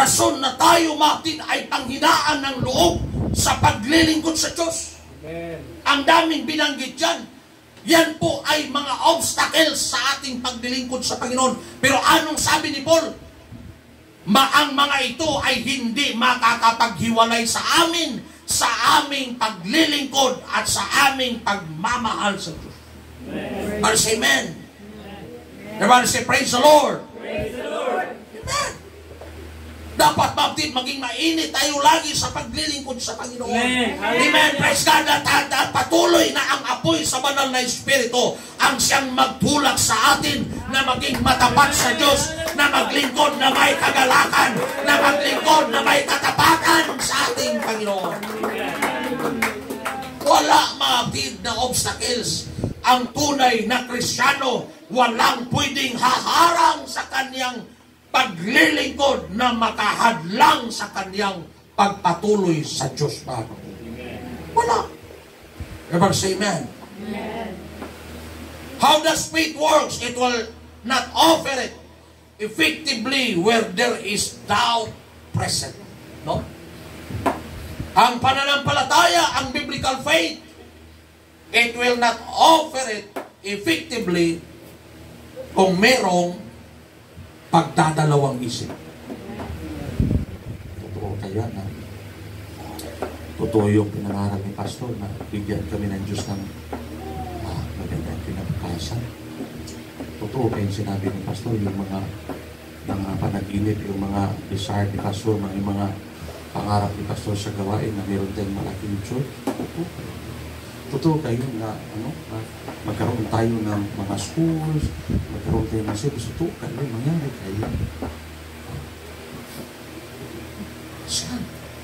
rason na tayo matin ay panghinaan ng loob sa paglilingkod sa Diyos. Amen. Ang daming binanggit yan. Yan po ay mga obstacles sa ating paglilingkod sa Panginoon. Pero anong sabi ni Paul? Ang mga ito ay hindi makakapaghiwalay sa amin, sa aming paglilingkod at sa aming pagmamahal sa Diyos. Amen. Amen. Everybody say, praise the Lord. Praise the Lord. Amen. Dapat baptid, maging mainit tayo lagi sa paglilingkod sa Panginoon. Amen. Amen. Praise God. At patuloy na ang apoy sa banal na Espiritu ang siyang magtulak sa atin na maging matapat sa Diyos, na maglingkod na may kagalakan, na maglingkod na may katapatan sa ating Panginoon. Wala baptid na obstacles. Ang tunay na Kristiyano, walang pwedeng haharang sa kanyang paglilingkod na makahadlang sa kanyang pagpatuloy sa Diyos. Wala. Ever say amen? Amen. How does faith works? It will not offer it effectively where there is doubt present. No? Ang pananampalataya, ang biblical faith, it will not offer it effectively kung merong pagdadalawang isip. Totoo kaya na totoo yung pinangarap ni Pastor na bigyan kami ng Diyos ng magandang pinapakasan. Totoo kaya yung sinabi ni Pastor, yung mga panaginip, yung mga desire ni Pastor, yung mga pangarap ni Pastor sa gawain na meron tayong malaking church. Totoo kayo na magkaroon tayo ng mga schools, magkaroon tayo ng service. Totoo kayo, mangyari kayo. Saan?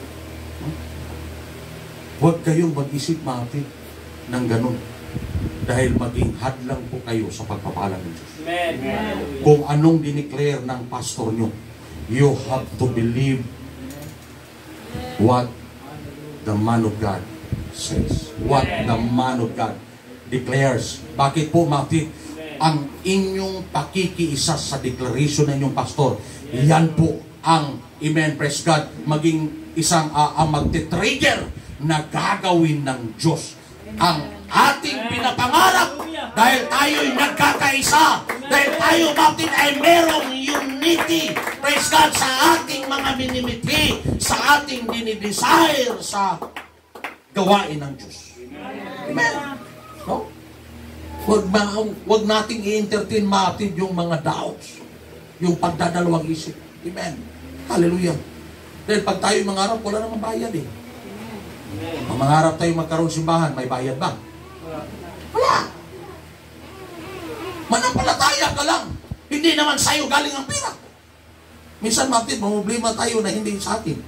Huwag kayong mag-isip mati ng ganun. Dahil maging hadlang po kayo sa pagpapala ng Diyos. Amen. Kung anong dineclare ng pastor nyo, you have to believe what the man of God says. What the man of God declares. Bakit po, Mati? Ang inyong pakikiisa sa declaration ng inyong pastor, yan po ang, amen, praise God, maging isang magte-trigger na gagawin ng Diyos. Ang ating pinapangarap dahil tayo'y nagkakaisa, dahil tayo, Mati, ay merong unity, praise God, sa ating mga minimiti, sa ating dinidesire sa gawain ng Diyos. Amen. No? Huwag nating i-entertain matid yung mga doubts, yung pagdadalawang isip. Amen. Hallelujah. Dahil pag tayo mangarap, wala namang bayad eh. Pag mangarap tayo magkaroon simbahan, may bayad ba? Wala. Manampalataya ka lang. Hindi naman sa'yo galing ang pera. Minsan matid, mamumblema tayo na hindi sa atin.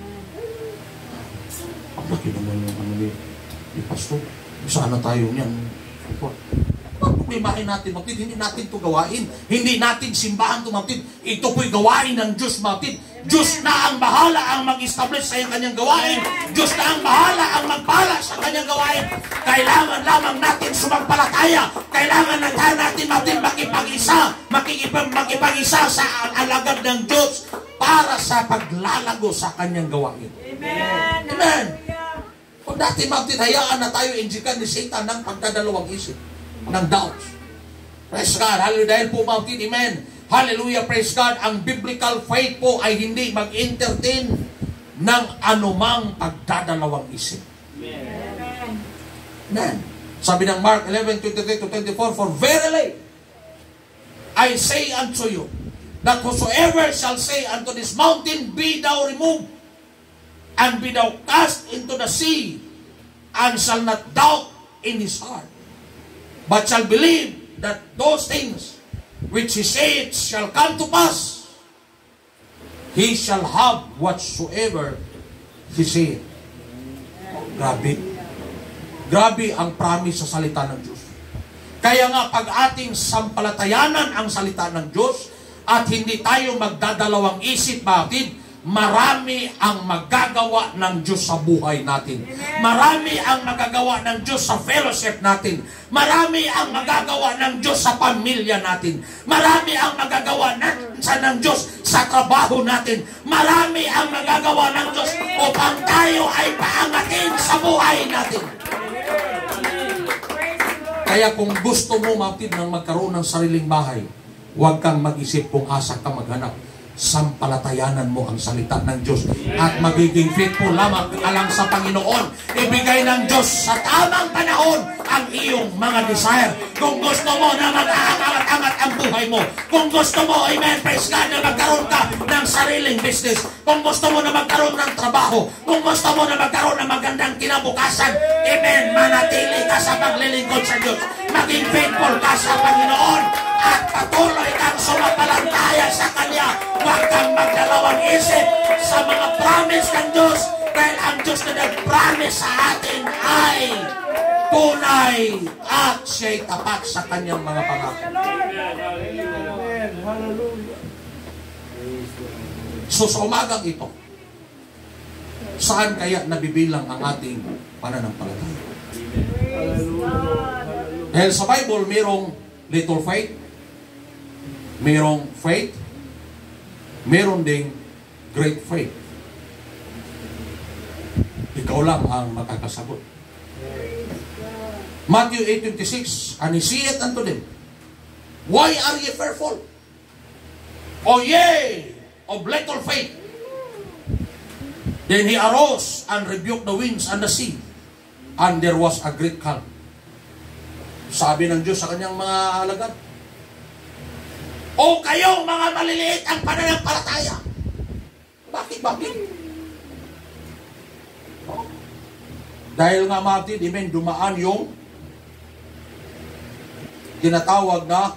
Ang laki naman yung ni Pastor. Sana tayo niyan. Problemahin natin, Maptid. Hindi natin ito gawain. Hindi natin simbahan ito, Maptid. Ito po'y gawain ng Diyos, Maptid. Diyos na ang bahala ang mag-establish sa kanyang gawain. Diyos na ang bahala ang magpala sa kanyang gawain. Kailangan lamang natin sumampalataya. Kailangan natin, Maptid, makipag-isa sa alagad ng Diyos para sa paglalago sa kanyang gawain. Amen. Amen. Kung dati, Maptid, hayaan na tayo injikan ni Satan ng pagdadalawang isip, ng doubts. Praise God. Hallelujah. Dahil po, Maptid, amen. Hallelujah. Praise God. Ang biblical faith po ay hindi mag-entertain ng anumang pagdadalawang isip. Amen. Amen. Sabi ng Mark 11:23-24, for verily I say unto you, that whosoever shall say unto this mountain, be thou removed, and be thou cast into the sea, and shall not doubt in his heart, but shall believe that those things which he saith shall come to pass, he shall have whatsoever he saith. Grabe. Grabe ang promise sa salita ng Diyos. Kaya nga pag ating sampalatayanan ang salita ng Diyos at hindi tayo magdadalawang isip, bakit? marami ang magagawa ng Diyos sa buhay natin. Marami ang magagawa ng Diyos sa fellowship natin. Marami ang magagawa ng Diyos sa pamilya natin. Marami ang magagawa ng Diyos sa trabaho natin. Marami ang magagawa ng Diyos upang tayo ay paangatin sa buhay natin. Kaya kung gusto mo mapid ng magkaroon ng sariling bahay, huwag kang mag-isip kung asa ka maghanap. Sampalatayanan mo ang salita ng Diyos at magiging faithful lamang alang sa Panginoon. Ibigay ng Diyos sa tamang panahon ang iyong mga desire. Kung gusto mo na mag-aangat-angat ang buhay mo, kung gusto mo, amen, praise God, na magkaroon ka ng sariling business, kung gusto mo na magkaroon ng trabaho, kung gusto mo na magkaroon ng magandang kinabukasan, amen, manatili ka sa paglilingkod sa Diyos. Maging faithful ka sa Panginoon at patuloy kang sumapalataya sa Kanya. Huwag kang magdalawang isip sa mga promise ng Diyos, dahil ang Diyos na nag-promise sa atin ay tunay at siya'y tapat sa Kanyang mga pangako. So sa umagang ito, saan kaya nabibilang ang ating pananampalataya? Dahil sa Bible, mayroong little faith, mayroong faith, mayroon ding great faith. Ikaw lang ang makakasagot. Matthew 8:26, and he saith unto them, why are ye fearful? O ye of little faith. Then he arose and rebuked the winds and the sea, and there was a great calm. Sabi ng Diyos sa kanyang mga alagad, o kayong mga maliliit ang pananampalataya. Bakit? No? Dahil nga matid, amen, dumaan yung tinatawag na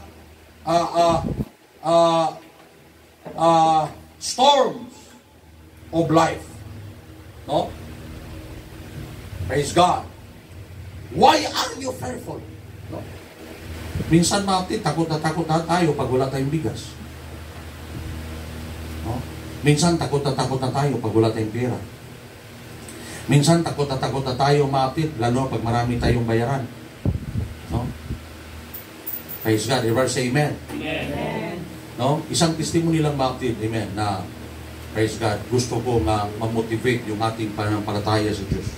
storms of life. No? Praise God. Why are you fearful? No? Minsan matid, takot na tayo pag wala tayong bigas. No? Minsan takot na tayo pag wala tayong pera. Minsan takot na tayo matid, lalo pag marami tayong bayaran. No? Praise God. Everybody say amen. Amen. No? Isang testimony lang matid, amen, na praise God, gusto ko nga ma-motivate yung ating pananampalataya sa Diyos.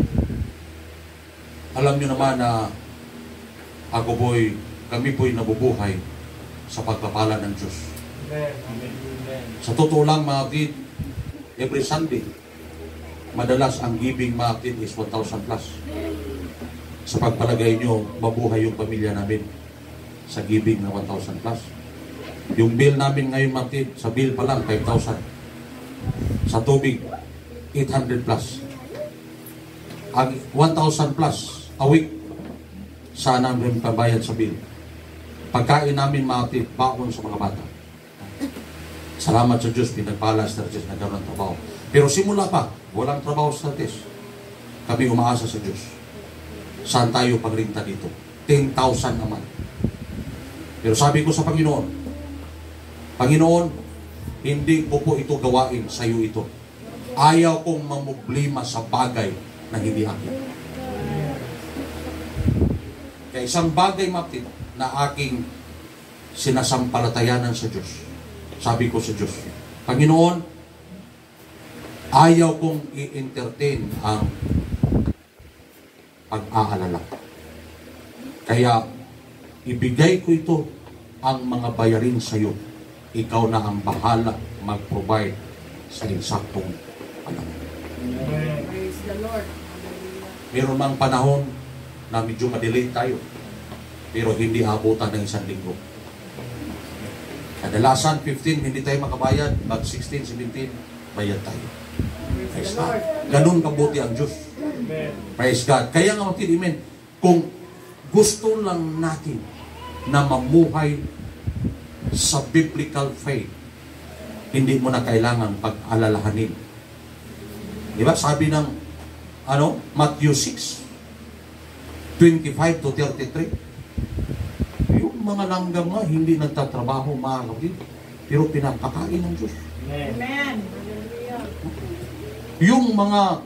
Alam nyo naman na kami po'y nabubuhay sa pagpapala ng Diyos. Sa totoo lang, mga kapatid, every Sunday, madalas ang giving, mga kapatid, is 1,000 plus. Sa pagpalagay nyo, mabuhay yung pamilya namin sa giving na 1,000 plus. Yung bill namin ngayon, mga kapatid, sa bill pa lang, 5,000. Sa tubig, 800 plus. Ang 1,000 plus a week, sana namin pabayad sa bill. Pagkain namin, mga kapatid, baon sa mga bata. Salamat sa Diyos, pinagpala sa Diyos, nagkaroon ng trabaho. Pero simula pa, walang trabaho sa Diyos. Kami umaasa sa Diyos. Saan tayo pagrinta dito? 10,000 naman. Pero sabi ko sa Panginoon, Panginoon, hindi ko po ito gawain sa iyo ito. Ayaw kong mamublima sa bagay na hindi akin. Kaya isang bagay, mapit, na aking sinasampalatayanan sa Diyos. Sabi ko sa Diyos, Panginoon, ayaw kong i-entertain ang pag-aalala. Kaya, ibigay ko ito ang mga bayarin sa iyo. Ikaw na ang bahala mag-provide sa insaktong panahon. Praise the Lord. Meron mang panahon na medyo madelay tayo, pero hindi abutan ng 1 linggo. Kadalasan, 15, hindi tayo makabayad. Pag 16, 17, bayad tayo. Praise God. Ganun kabuti ang Diyos. Praise God. Kaya nga, amen, kung gusto lang natin na mamuhay sa biblical faith, hindi mo na kailangan pag-alalahanin. Diba? Sabi ng Matthew 6:25 to 33. Yung mga langgam nga, hindi nagtatrabaho, mga kapatid, pero pinapakain ng Diyos. Amen. yung mga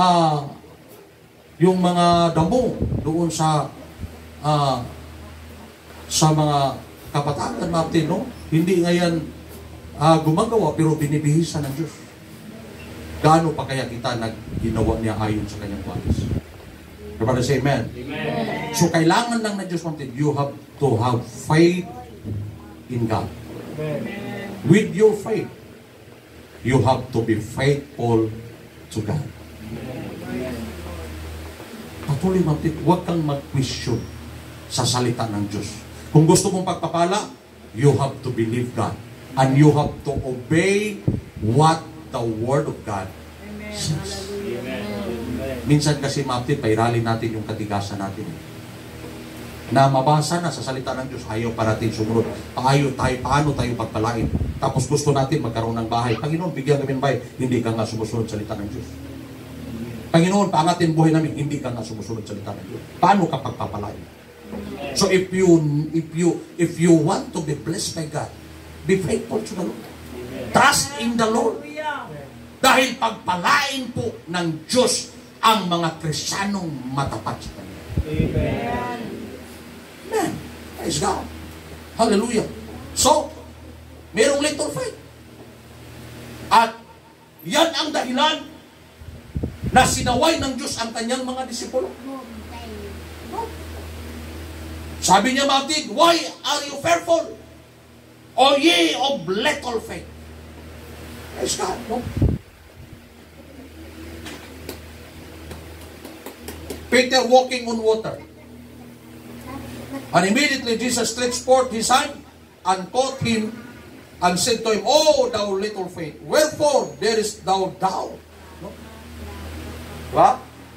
damo doon sa mga kapatagan natin, no? Hindi ngayon gumagawa pero binibihisan ng Diyos. Gaano pa kaya kita ginawa niya ayon sa kanyang ways? Everybody say amen. Amen. So kailangan lang ng Diyos, you have to have faith in God. Amen. With your faith, you have to be faithful to God. Patuloy natin, huwag kang mag-question sa salita ng Diyos. Kung gusto mong pagpapala, you have to believe God. And you have to obey what the Word of God says. Minsan kasi mapit, pairalin natin yung katigasan natin. Na mabasa na sa salita ng Diyos, ayaw parating sumunod. Paano tayo pagpalain? Tapos gusto natin magkaroon ng bahay. Panginoon, bigyan kami ng bahay. Hindi ka nga sumusunod sa salita ng Diyos. Panginoon, paangatin buhay namin. Hindi ka nga sumusunod sa salita ng Diyos. Paano ka pagpapalain? So if you want to be blessed by God, be faithful to the Lord. Trust in the Lord. Dahil pagpalain po ng Diyos ang mga Kristiyanong matapat sa Kanya. Amen. Amen. Praise God. Hallelujah. So, merong little faith. At yan ang dahilan na sinaway ng Diyos ang kanyang mga disipulo. Sabi niya, Matid, why are you fearful? O ye of little faith? Praise God, no? Peter walking on water. And immediately Jesus stretched forth his hand and caught him and said to him, "Oh, thou little faith, wherefore darest thou doubt?" No? Diba?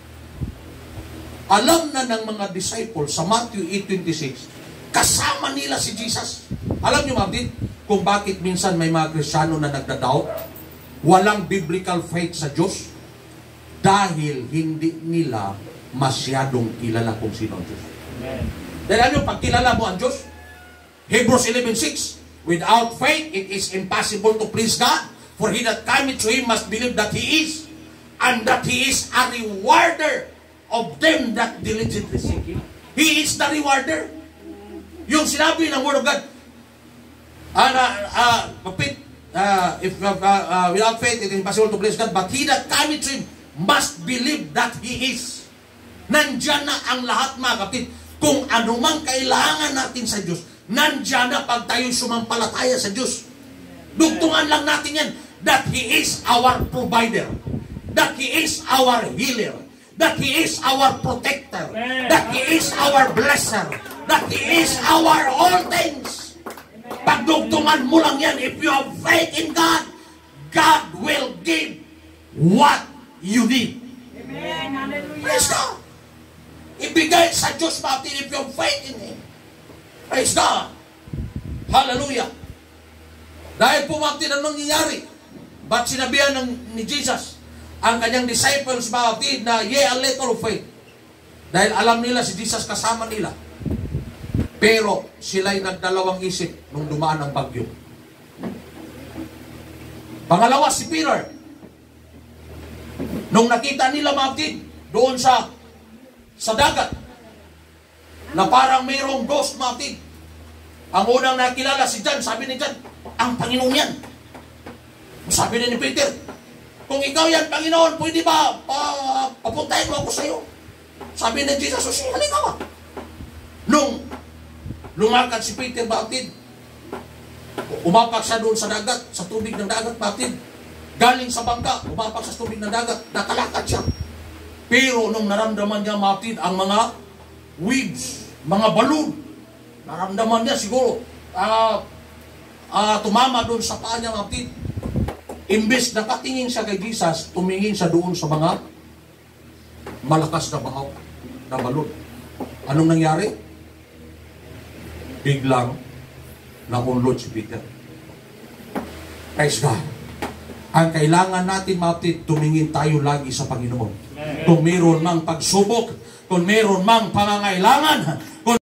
Alam na ng mga disciples sa Matthew 8:26, kasama nila si Jesus. Alam niyo, ma'am, kung bakit minsan may mga Kristiyano na nagda-doubt, walang biblical faith sa Diyos, dahil hindi nila masyadong kilala kung sino ang Diyos. Amen. Dahil ano, pag kilala mo ang Diyos, Hebrews 11:6, without faith, it is impossible to please God, for he that cometh to him must believe that he is, and that he is a rewarder of them that diligently seek him. He is the rewarder. Yung sinabi ng Word of God, without faith, it is impossible to please God, but he that cometh to him must believe that he is. Nandyan na ang lahat, mga kapatid. Kung anumang kailangan natin sa Diyos, nandyan na pag tayo sumampalataya sa Diyos. Dugtungan lang natin yan, that He is our provider, that He is our healer, that He is our protector, that He is our blesser, that He is our all things. Pagdugtungan mo lang yan, if you have faith in God, God will give what you need. Amen. Hallelujah. Praise God. Ibigay sa Diyos natin if you have faith in Him. Praise God. Hallelujah. Dahil po natin ang nangyayari, ba't sinabihan ni Jesus ang kanyang disciples natin na ye a little faith? Dahil alam nila si Jesus kasama nila. Pero sila'y nagdalawang isip nung dumaan ang bagyo. Pangalawa, si Peter. Nung nakita nila natin doon sa dagat, na parang mayroong ghost natin. Ang unang nakilala si John, sabi ni John, ang Panginoon yan. Sabi ni Peter, kung ikaw yan, Panginoon, pwede ba papuntahin mo ako sa iyo? Sabi ni Jesus, sige, halika ka. Nung lumakad si Peter batid, umapak siya doon sa dagat, sa tubig ng dagat batid. Galing sa bangka, umapak sa tubig ng dagat, nakalakad siya. Pero nung naramdaman niya matid ang mga waves, mga balon, naramdaman niya siguro, tumama doon sa paa niya matid. Imbes na katingin siya kay Jesus, tumingin siya doon sa mga malakas na bahaw, na balon. Anong nangyari? Biglang naunlod si Peter. Praise God. Ang kailangan natin, matid, tumingin tayo lagi sa Panginoon. Kung mayroon mang pagsubok, kung mayroon mang pangangailangan,